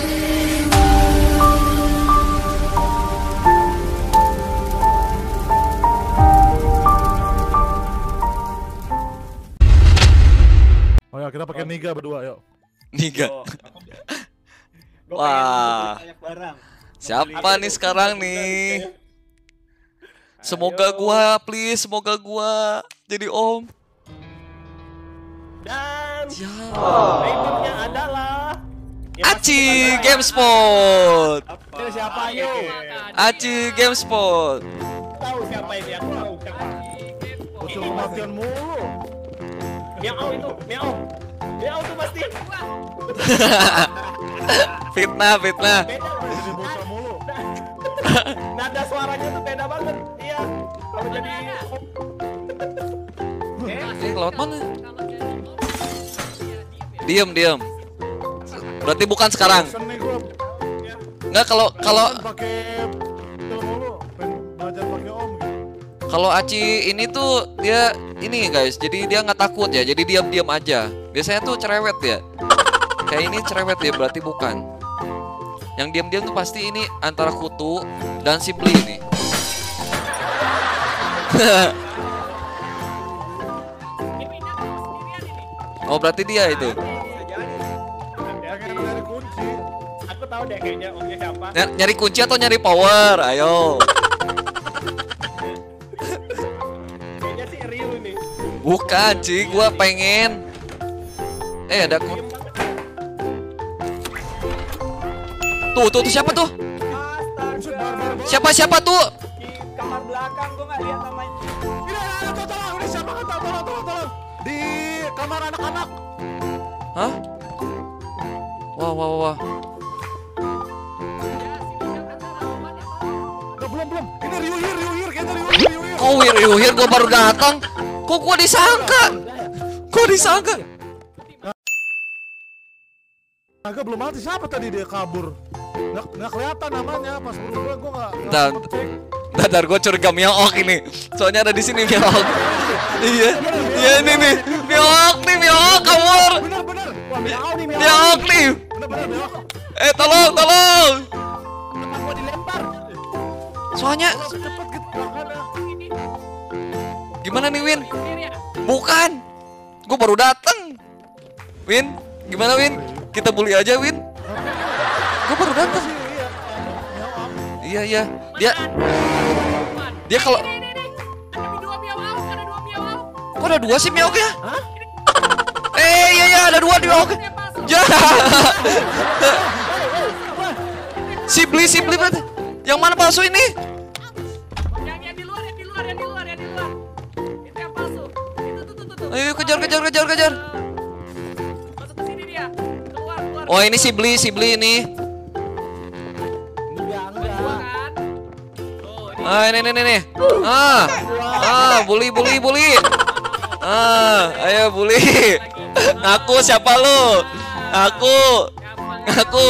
Oh ya, kita pakai Niga berdua, yuk. Niga. Wah. Siapa nih sekarang nih? Semoga gua, please, semoga gua jadi om. Dan Ya. adalah Aci GameSpot. Itu siapa yuk? Aci GameSpot. Tahu siapa ini? Aku tahu siapa. Bocil kematian mulu. Miau itu, miau. Miau tuh pasti. Fitnah. Beda. Jadi bocil mulu. Nada suaranya tuh beda banget. Iya. Kalau jadi Lewat mana? Diam. Berarti bukan sekarang. Bosan nih gua. Nggak, kalau Pakai bocil mulu. Pengen belajar pakai om gitu. kalau Aci ini tuh dia ini guys, jadi dia nggak takut ya, jadi diam-diam aja. Biasanya tuh cerewet ya. Kayak ini cerewet ya, berarti bukan. Yang diam-diam tuh pasti ini antara Kutu dan si Bli ini. Oh berarti dia itu. Ya kayak dari kunci. aku tahu deh kayaknya omnya siapa. Nyari kunci atau nyari power? Ayo. Kayaknya sih Ryu nih. Bukan, Ci, gua pengen. Ada Diem banget. tuh siapa tuh? Astaga. Siapa tuh? Di kamar belakang gua nggak lihat namanya. Tolong, ini siapa kata? Tolong. Di kamar anak-anak. Hah? Wah. Enggak, belum. Ini Ryu kayaknya Ryu. Kok Wir, gua baru datang. Kok gua disangka? Agak belum mati, siapa tadi dia kabur? Nggak kelihatan namanya pas berubah, gua nggak Bentar. sempet cek. Bentar, gua curiga Miaok ini. Soalnya ada di sini Miaok. Iya ini nih. Miaok kabur. Bener. Wah, miau nih, miau. Miaok nih. Bener, miau. Tolong. Kenapa gua dilempar? Soalnya Cepet gitu, makanya. gimana nih Win? Bukan. Gua baru datang. Win, gimana Win? Kita bully aja Win. Gua baru datang. Iya. Dia kalau kok ada dua sih Miaok ya? Iya ada dua di Miaok. Ya. Si Bli berarti. Yang mana palsu ini? Yang di luar. Itu yang palsu. Itu. Ayo kejar. Masuk ke sini dia. Keluar. Oh ini si Bli ini. Keluar kan? Oh, ini. Ini. Bully. Ayo bully. Ngaku siapa lu? Ngaku.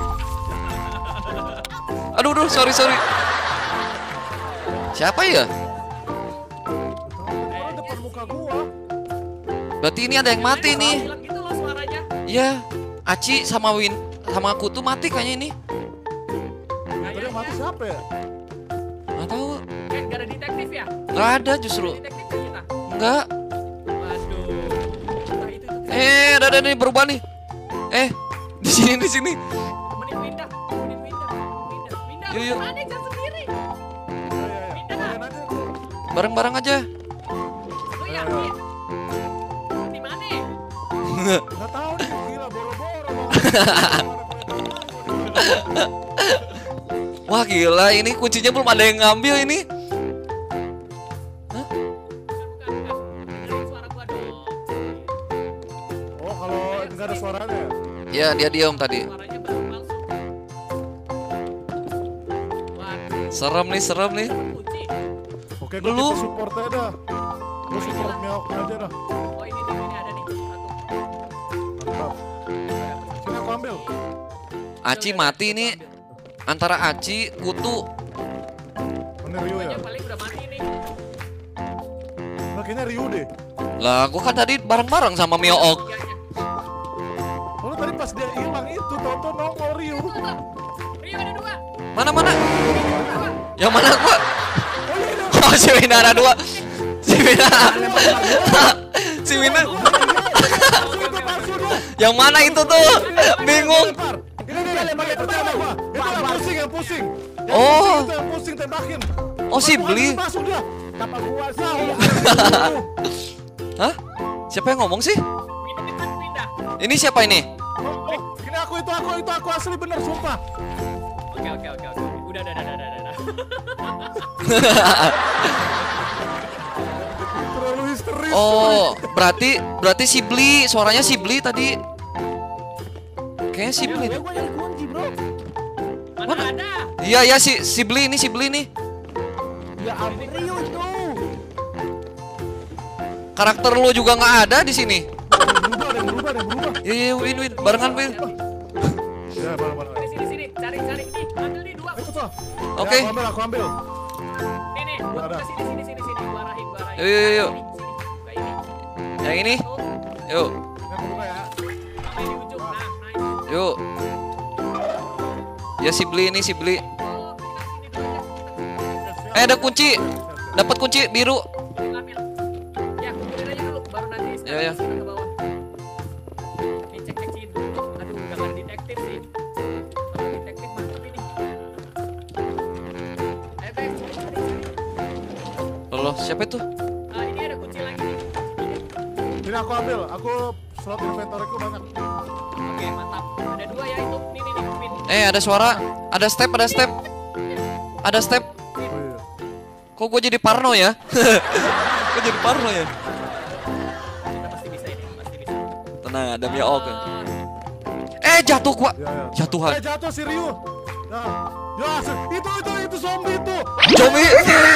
Aduh, sorry. Siapa ya? Depan muka gua. Berarti ini ada yang mati nih. Bilang gitu loh suaranya. Iya, Aci sama Win sama aku tuh mati kayaknya ini. Tadi yang mati siapa ya? Nggak tahu. Gak ada detektif ya? Nggak ada justru. Detektif kan kita? Nggak. Waduh. Nah, itu. Ada nih berubah nih. Di sini. Temenin Winda. Winda. Yuk. Mana jangan sendiri. Winda. Kalian aja. Bareng-bareng aja. Lu yakin? Di mana? Nggak tahu nih, gila boro-boro. Wah gila, ini kuncinya belum ada yang ngambil ini. Bukan. Dengerin suara gua dong. Oh, kalau nggak ada suaranya ya? Ya dia diam tadi. Suaranya baru palsu. Waduh. Serem nih. Kunci. Oke, Lu? gue support aja dah. Gue support miau aja dah. Oh ini ada nih. Satu. Mantap. Sini aku ambil. Aci mati nih. Antara Aci, Kutu. Ini Ryu ya? Yang paling udah mati nih. Nah, kayaknya Ryu deh. Lah, gua kan tadi bareng-bareng sama Miaok. Tiganya. Soalnya tadi pas dia hilang itu, Toto nongol Ryu. Rio ada 2. Mana? Yang mana gua? Oh, si Wina ada 2. Si Wina. Si Wina. Yang mana itu tuh? Bingung. Ini dia lempar pertama gua. Itu yang pusing. Oh. Itu yang pusing tembakin. Oh, si Bli. Masuk dia. Apa gua sih? Hah? Siapa yang ngomong sih? Pindah. Ini siapa ini? Oh, ini aku asli bener sumpah. Oke. Udah. Terlalu histeris. Oh, berarti si Bli, suaranya si Bli tadi. Kayaknya si Bli. Gua jadi kunci, Bro. Mana ada? Iya si Bli nih. Ya ampun, Rio itu. Karakter lu juga nggak ada di sini. Berubah. Iya, Win, barengan Win. Ya, bareng. Sini. Cari nih. Ambil nih 2. Ayo, Toto. Oke. Ya, aku ambil. Ini. Ada. Sini. Gua arahin. Yuk. Sini. Buka ini. Yang ini. Tuh, Yuk. Ini aku buka ya. sampai di ujung. Nah, nice. Yuk. Ya si Bli. Oh, kita sini dulu aja. Ada kunci. Dapat kunci biru. Ambil. Ya, kumpulin aja dulu baru nanti Ya. ke bawah. Ini cek sini dulu. Aduh, udah ada detektif sih. Kalau detektif mantap ini. Ayo guys, cari. Loh, siapa itu? Ini ada kunci lagi nih. Ini aku ambil. Aku slot inventoryku banyak. Oke, mantap. Ada 2 ya itu. Nih, Win. Ada suara. Ada step. Oh iya. Kok gue jadi parno ya? Kok jadi parno ya? Kita pasti bisa ini, pasti bisa. Tenang, ada Mia Ok. Jatuh gua. Ya. Jatuhan. Jatuh si Ryu. Ya, itu zombie itu. Zombie.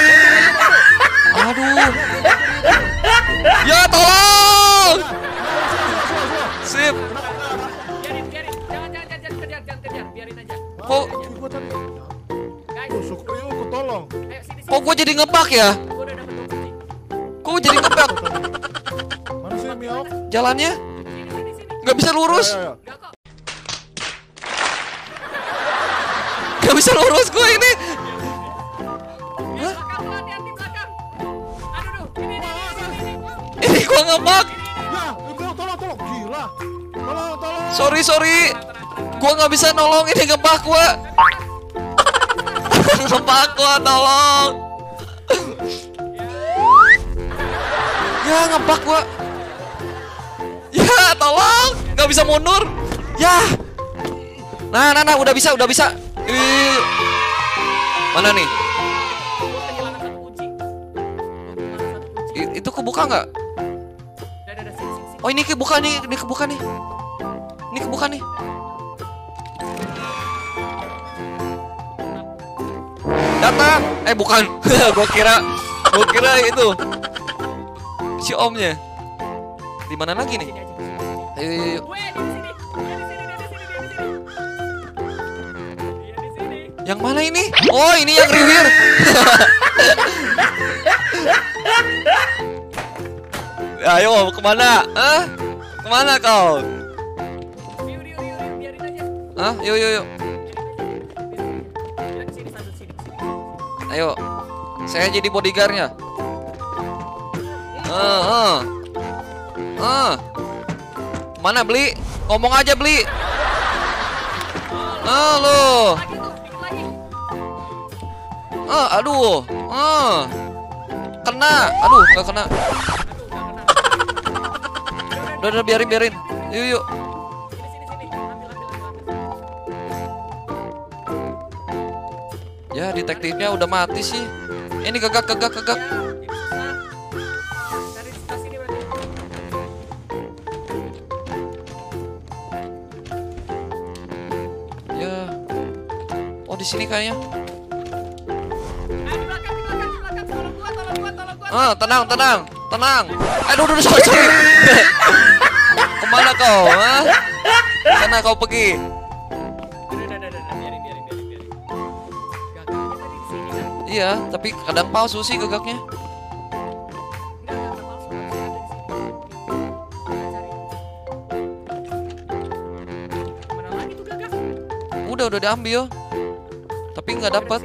Aduh. Ya tolong. Sip. Biarin. Jangan kejar. Biarin aja. Kok Gua tadi. Guys, Syukur Ryu aku tolong. ayo sini. kok gue jadi ngebak ya? Gua udah dapet 2 kunci. Kok gue jadi ngebak? Mana sih Miao? Jalannya Sini. nggak bisa lurus. Ya. Enggak kok. Nggak bisa lurus gue ini. Belakang, hati-hati belakang. Aduh, ini. Ini gue ngebak. Ya, Miao tolong. Gila. Tolong. Sorry. Gue nggak bisa nolong, ini ngebak gue. Ngebak gue, tolong. Ya ngebak gue. Ya tolong, nggak bisa mundur. Ya. Nah, udah bisa. Ih. Mana nih? Gua kehilangan 1 kunci. Itu kebuka nggak? Udah, sini. Oh ini kebuka nih. Ini kebuka nih. Datang. Bukan. Gua kira itu. Si omnya. Di mana lagi nih? Sini aja. Ayo. Gue di sini. Dia di sini. Yang mana ini? Oh, ini yang rewir. Ayo, kemana? Hah? Kemana kau? Riu, biarin aja. Hah? Yuk. Sini. Ayo. Saya jadi bodyguardnya. Mana Bli? Ngomong aja Bli. Lo. Lagi tuh, dikit lagi. Aduh. Kena. Aduh, nggak kena. Aduh, nggak kena. Udah biarin. Yuk. Sini. Ambil. Ya, detektifnya udah mati sih. Ini gagak. Ya, jadi susah. Cari sebelah sini berarti. Ya. Oh, di sini kayaknya. Di belakang. Tolong gua. Tenang. Aduh, sorry. Kemana kau? Hah? Sana kau pergi. Udah, biarin. Gagaknya tadi di sini kan? Iya, tapi kadang palsu sih gagaknya. Enggak palsu. Harusnya ada di sini. Kita cari. udah diambil. Tapi nggak dapat.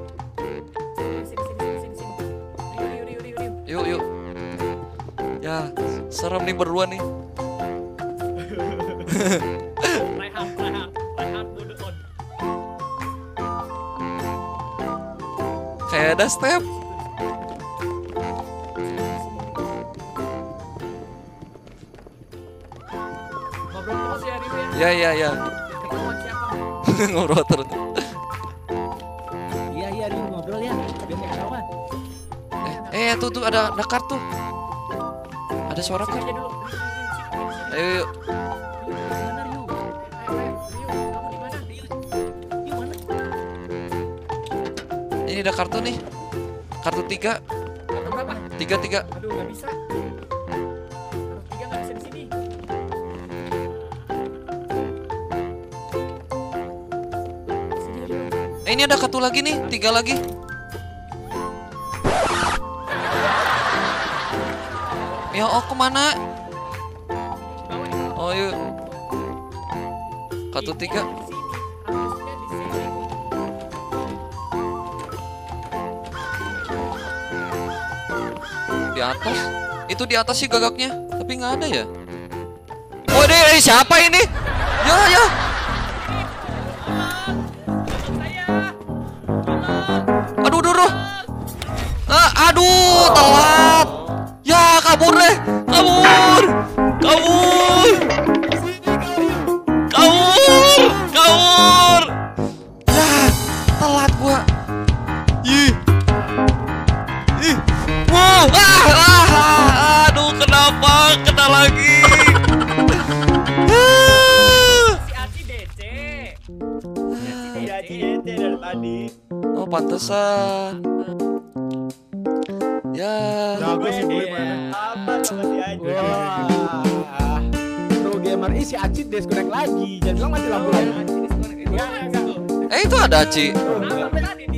Yuk, yuk. Ya, serem nih berdua nih. Reinhardt mode on. Kayak ada step. Ngobrol terus ya Rio ya. Ya, ya, ya. Ketemu siapa? Ngobrol terus. Iya Rio ngobrol ya. Biar nggak ketahuan. Tuh ada kartu. Ada suara Sini kan? aja dulu. Ayo, yuk. Mana Rio? Rio, kamu di mana? Rio mana? Ini ada kartu nih. Kartu 3. Kartu berapa? 3. Aduh, nggak bisa. Kartu 3 nggak bisa di sini. Sini Rio. Ini ada kartu lagi nih, 3 lagi. Ya, oh kemana? Bawah di bawah. Oh yuk. Kartu 3. Di sini. Harusnya di sini. Di atas. Itu di atas sih gagaknya, tapi nggak ada ya. Oh deh, siapa ini? Ya, ya. Aduh, aduh. Aduh, telat. Ya, kabur deh. Kabur. Ya, telat gua. Ih. Wow. Aduh, kenapa? Kena lagi. Si Aci DC. Iya, CT dari tadi. Oh, pantesan. Ya. Jago sih gue mainnya. Apa sama si Aji? Wah. Pro gamer si Aci disconnect lagi. Jangan bilang mati lampu. Aci di skor. Ya, Ya, satu. Itu ada Ci. Kenapa tadi di